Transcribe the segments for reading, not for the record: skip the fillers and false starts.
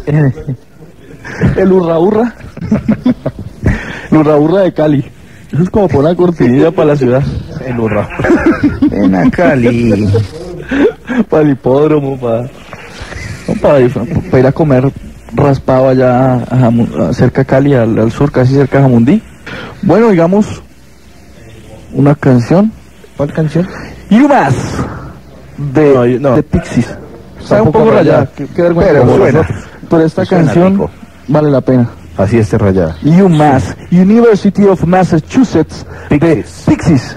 El Urra Urra. El Urra Urra de Cali. Eso es como por una cortinilla para la ciudad. El Urra. Ven a Cali. Para el hipódromo, para ir a comer raspado allá cerca de Cali, al sur, casi cerca de Jamundí. Bueno, digamos, una canción. ¿Cuál canción? You Más de Pixies. Está un poco rayada, qué vergüenza. Pero suena. Pero esta canción rico. vale la pena. Así esté rayada. UMass, University of Massachusetts, de Pixies.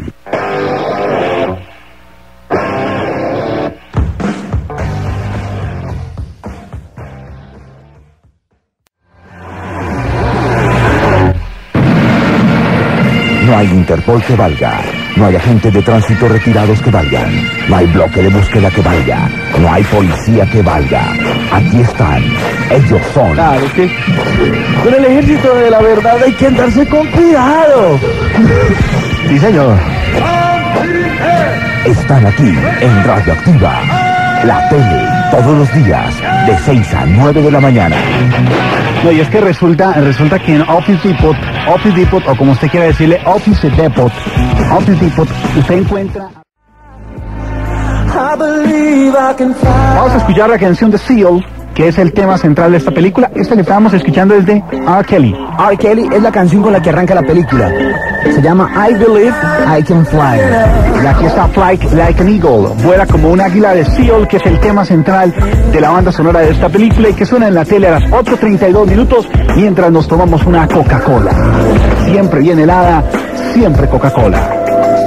No hay Interpol que valga, no hay agentes de tránsito retirados que valgan, no hay bloque de búsqueda que valga, no hay policía que valga. Aquí están, ellos son. Claro que con el ejército de la verdad hay que andarse con cuidado. Sí, señor. Están aquí en Radioactiva, la tele, todos los días, de 6 a 9 de la mañana. No, y es que resulta que en Office Depot, o como usted quiera decirle, Office Depot, usted encuentra... Vamos a escuchar la canción de Seal, que es el tema central de esta película. Esta que estábamos escuchando es de R. Kelly. R. Kelly es la canción con la que arranca la película. Se llama I Believe I Can Fly. Y aquí está Fly Like an Eagle, vuela como un águila, de Seal, que es el tema central de la banda sonora de esta película y que suena en la tele a las 8:32 minutos mientras nos tomamos una Coca-Cola. Siempre bien helada, siempre Coca-Cola.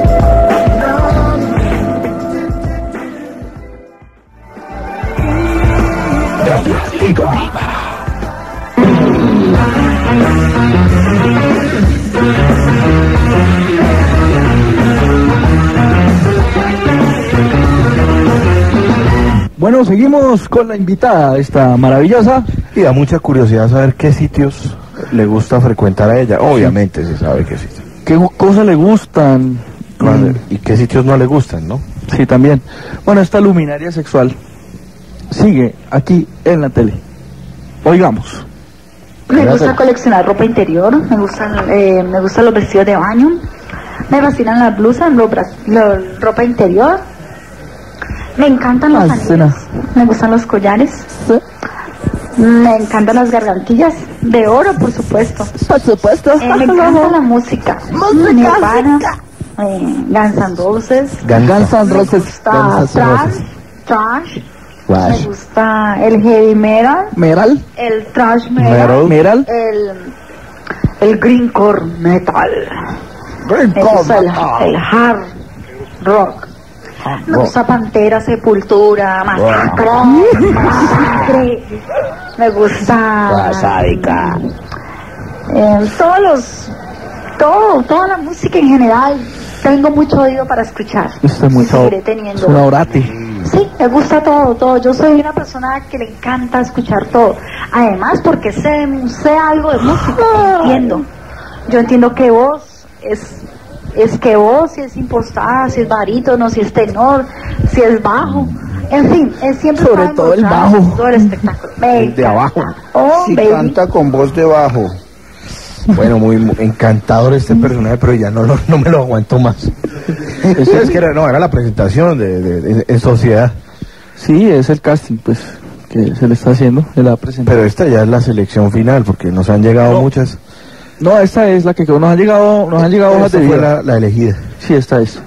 Bueno, seguimos con la invitada, esta maravillosa. Y da mucha curiosidad saber qué sitios le gusta frecuentar a ella. Obviamente se sabe qué sitios. ¿Qué cosas le gustan? Y qué sitios no le gustan, ¿no? Sí, también. Bueno, esta luminaria sexual sigue aquí en la tele. Oigamos. Me gusta coleccionar ropa interior, me gustan los vestidos de baño, me fascinan las blusas, ropa interior, me encantan los anillos, me gustan los collares, me encantan las gargantillas de oro, por supuesto. Por supuesto. Me encanta la música. Nirvana, Guns N' Roses. Guns N' Roses. Trash. Me gusta el heavy metal. El thrash metal. El greencore metal. Me gusta el hard rock. Me gusta Pantera, Sepultura, Masacre. Me gusta sádica. Toda la música en general. Tengo mucho oído para escuchar. Seguiré teniendo. Es una orate. Sí, me gusta todo. Yo soy una persona que le encanta escuchar todo. Además, porque sé algo de música, entiendo. Yo entiendo que voz es que voz, si es impostada, si es barítono, si es tenor, si es bajo. En fin, es siempre sobre todo el bajo. Todo el espectáculo. El de abajo. Si canta con voz de bajo. Bueno, muy encantador este personaje, pero ya no me lo aguanto más. Es que era la presentación en sociedad. Sí, es el casting, pues, que se le está haciendo de la presentación. Pero esta ya es la selección final, porque nos han llegado muchas. No, esta es la que nos han llegado hojas de vida. Fue la elegida. Sí, esta es.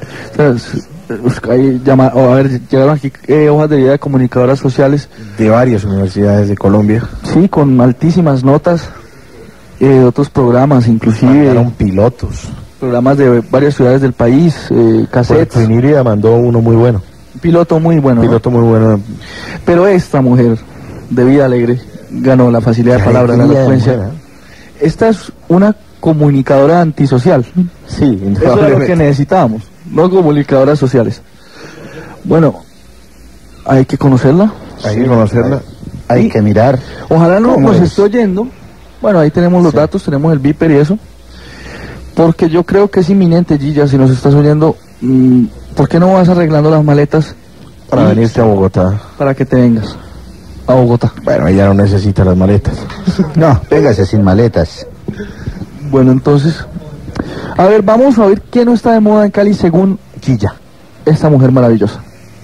Llegaron aquí hojas de vida de comunicadoras sociales. De varias universidades de Colombia. Sí, con altísimas notas. Otros programas, inclusive. Mandaron pilotos. Programas de varias ciudades del país, cassettes. Pues Inírida mandó uno muy bueno. Piloto muy bueno. Pero esta mujer, de vida alegre, ganó la facilidad de palabra, la elocuencia. Esta es una comunicadora antisocial. Sí, eso es lo que necesitábamos, no comunicadoras sociales. Bueno, hay que conocerla. Hay que mirar. Ojalá no nos esté oyendo. Bueno, ahí tenemos los datos, tenemos el Viper y eso. Porque yo creo que es inminente, Gilla, si nos estás oyendo, ¿por qué no vas arreglando las maletas? Para venirte a Bogotá. Para que te vengas. a Bogotá. Bueno, ella no necesita las maletas. No, véngase sin maletas. Bueno, entonces, a ver, vamos a ver qué no está de moda en Cali según Gilla, esta mujer maravillosa.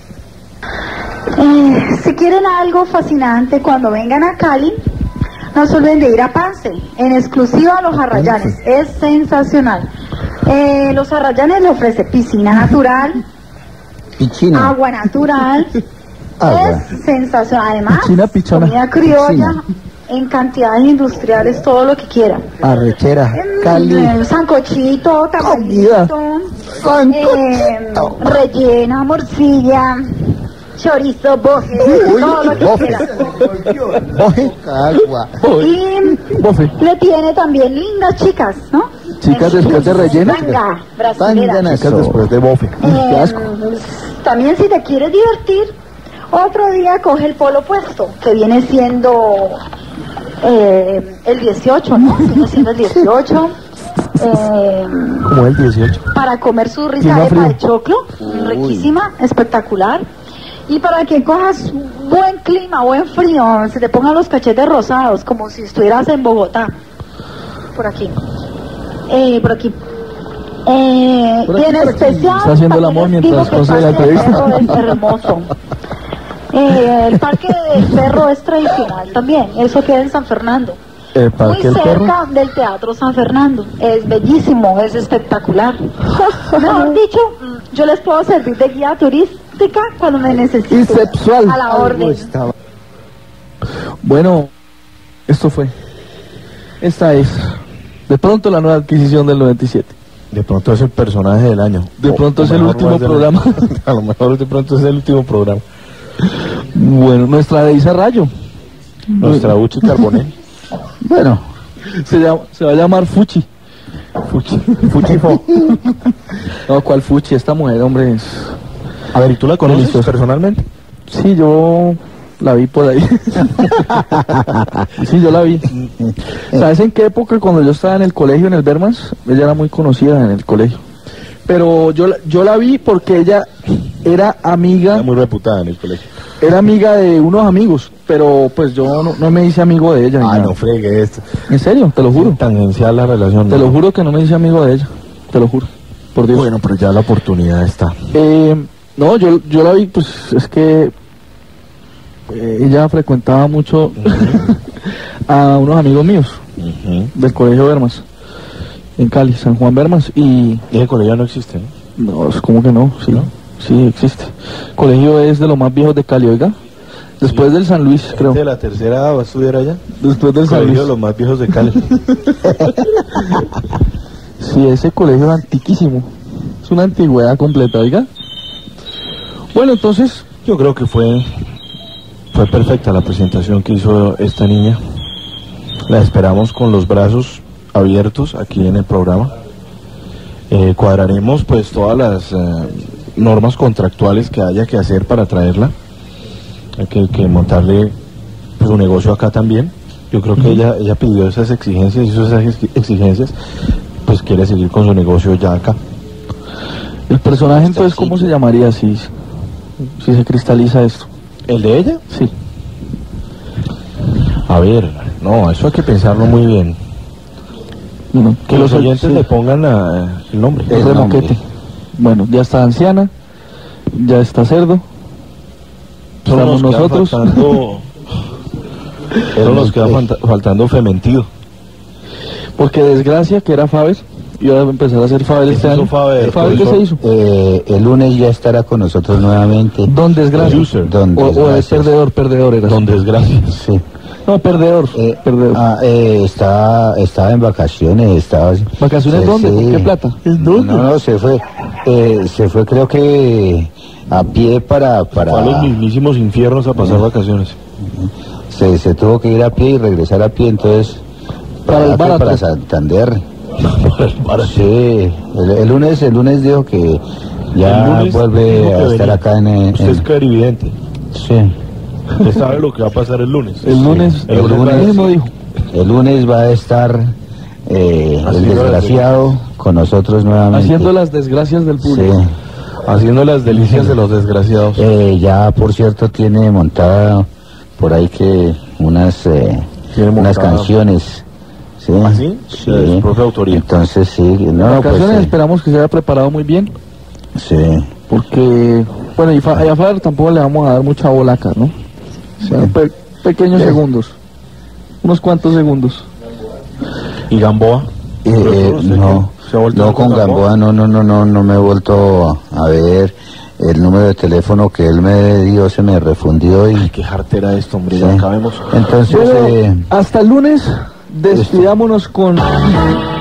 Si quieren algo fascinante cuando vengan a Cali, no se olviden de ir a Pance, en exclusiva a Los Arrayanes, es sensacional. Los Arrayanes le ofrece piscina natural, Pichina. agua natural, es sensacional. Además, Pichona. comida criolla en cantidades industriales, todo lo que quieran. Arrechera. Cali. Sancochito, tamalito, rellena, morcilla, chorizo, bofe, todo lo que quieran. Bofe. Y le tiene también lindas chicas, ¿no? Chicas después de relleno. Venga, brasilera. Chicas después de bofe. Qué asco. También si te quieres divertir, otro día coge el polo opuesto, que viene siendo el 18, ¿no? Viene siendo el 18. Como el 18. Para comer su rica arepa de choclo, riquísima, espectacular. Y para que cojas buen clima, buen frío, se te pongan los cachetes rosados, como si estuvieras en Bogotá. Por aquí. Por aquí. Y en especial, está haciendo el amor mientras digo que la el Parque del entrevista. Cerro es hermoso. El Parque del Cerro es tradicional también, eso queda en San Fernando. El Muy Parque del Cerro. cerca del Teatro San Fernando. Es bellísimo, es espectacular. Mejor dicho, yo les puedo servir de guía turística cuando me necesiten. Y sexual. A la orden. Bueno, esto fue. Esta es, de pronto, la nueva adquisición del 97. De pronto es el personaje del año. De pronto es el último programa. A lo mejor de pronto es el último programa. Bueno, nuestra Deisa Rayo. Nuestra Uchi Carbonell. Bueno, se va a llamar Fuchi. Fuchifo. No, ¿cuál Fuchi? Esta mujer, hombre, es... A ver, ¿y tú la conoces Deliciosa. personalmente? Sí, yo la vi por ahí. Sí, yo la vi. ¿Sabes en qué época? Cuando yo estaba en el colegio, en el Bermans, ella era muy conocida en el colegio. Pero yo la vi porque ella era amiga... Era muy reputada en el colegio. Era amiga de unos amigos, pero pues yo no me hice amigo de ella. Ah, nada. no fregue esto. En serio, te lo juro. Tangencial la relación. Te lo juro que no me hice amigo de ella. Te lo juro. Por Dios. Bueno, pero ya la oportunidad está. No, yo la vi, pues es que ella frecuentaba mucho a unos amigos míos del colegio Bermas, en Cali, San Juan Bermas, y... ¿Y el colegio no existe, no? No, es como que no, sí, ¿No? Sí, existe. El colegio es de los más viejos de Cali, oiga. Después del San Luis, creo. ¿De la tercera edad va a estudiar allá? Después del San Colegio Luis. de los más viejos de Cali. Sí, ese colegio es antiquísimo. Es una antigüedad completa, oiga. Bueno, entonces... Yo creo que fue perfecta la presentación que hizo esta niña. La esperamos con los brazos abiertos aquí en el programa. Cuadraremos pues todas las normas contractuales que haya que hacer para traerla. Hay que montarle pues, un negocio acá también. Yo creo que ella pidió esas exigencias, hizo esas exigencias, pues quiere seguir con su negocio ya acá. El personaje entonces, ¿cómo se llamaría si se cristaliza esto? ¿El de ella? Sí. A ver, no, eso hay que pensarlo muy bien. No, Que los oyentes sí, le pongan el nombre. el remoquete. Bueno, ya está anciana, ya está cerdo. Solo Estamos nos queda nosotros. Solo nos queda faltando Fementido. Porque Desgracia, que era Faber, iba a empezar a hacer Faber ¿Qué este hizo año. Faber? ¿Faber qué se hizo? El lunes ya estará con nosotros nuevamente. Don Desgracia. User. Don O es Desgracias. perdedor era. Don Desgracia. Sí. No, perdedor. Estaba en vacaciones, ¿Vacaciones dónde? sí. ¿Con qué plata? No, se fue creo que a pie Fue a los mismísimos infiernos a pasar vacaciones. se tuvo que ir a pie y regresar a pie, entonces Para el barato. para Santander. Sí, el lunes dijo que ya El lunes vuelve dijo que a estar venía. acá Usted es clarividente. sí. Usted sabe lo que va a pasar el lunes. El lunes, El lunes mismo dijo. El lunes va a estar el Haciendo desgraciado con nosotros nuevamente. Haciendo las desgracias del Sí. público. Haciendo las delicias de los desgraciados. Ya por cierto tiene montada por ahí que unas canciones. ¿Sí? ¿Ah, sí? Sí. De su propia autoría. Entonces sí, no, Las pues canciones esperamos que se haya preparado muy bien, sí. porque, bueno, y a Far tampoco le vamos a dar mucha bola acá, ¿no? O sea, pequeños segundos, unos cuantos segundos. ¿Y Gamboa? No, ¿Se ha vuelto no, con Gamboa no me he vuelto a ver. El número de teléfono que él me dio se me refundió y... Ay, qué jartera esto, hombre, Sí. ya acabemos. Entonces... Bueno, hasta el lunes, despidámonos con